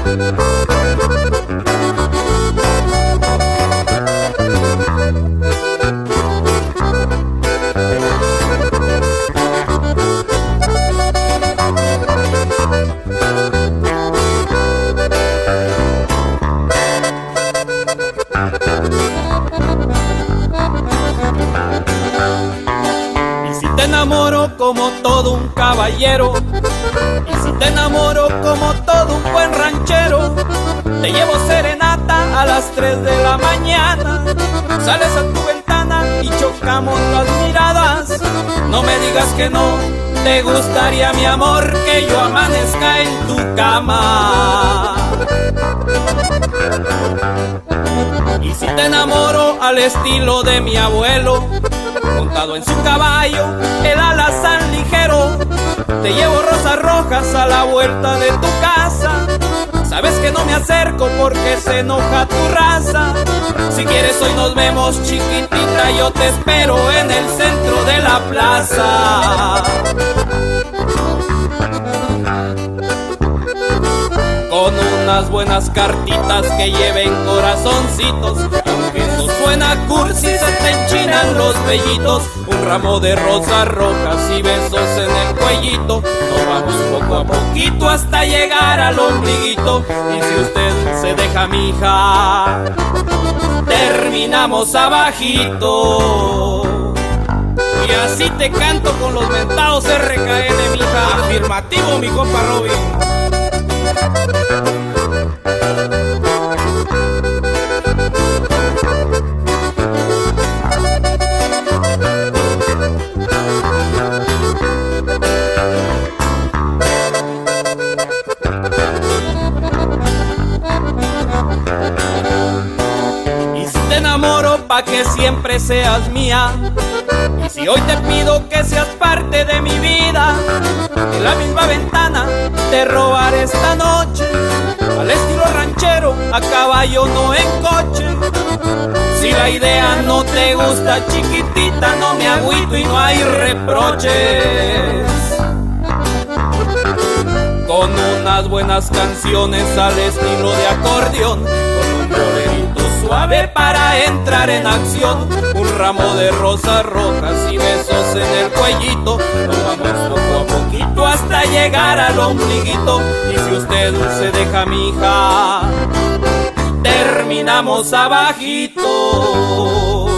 Te enamoro como todo un caballero, y si te enamoro como todo un buen ranchero, te llevo serenata a las 3 de la mañana. Sales a tu ventana y chocamos las miradas. No me digas que no, te gustaría, mi amor, que yo amanezca en tu cama. Y si te enamoro al estilo de mi abuelo, montado en su caballo, el alazán ligero, te llevo rosas rojas a la vuelta de tu casa. Sabes que no me acerco porque se enoja tu raza. Si quieres hoy nos vemos, chiquitita, yo te espero en el centro de la plaza. Con unas buenas cartitas que lleven corazoncitos, aunque eso suena cursi, se te enchinan los vellitos. Un ramo de rosas rojas y besos en el cuellito. Nos vamos poco a poquito hasta llegar al ombliguito. Y si usted se deja, mija, terminamos abajito. Y así te canto con los mentados RKN, mija. Afirmativo, mi compa Robin. Y si te enamoro pa' que siempre seas mía, y si hoy te pido que seas parte de mi vida, en la misma ventana te robaré esta noche, al estilo ranchero, a caballo, no en coche. Si la idea no te gusta, chiquitita, no me agüito y no hay reproches. Con unas buenas canciones al estilo de acordeón, con un bolerito suave para entrar en acción, un ramo de rosas rojas y besos en el cuellito. Nos vamos poco a poquito hasta llegar al ombliguito. Y si usted se deja, mija, terminamos abajito.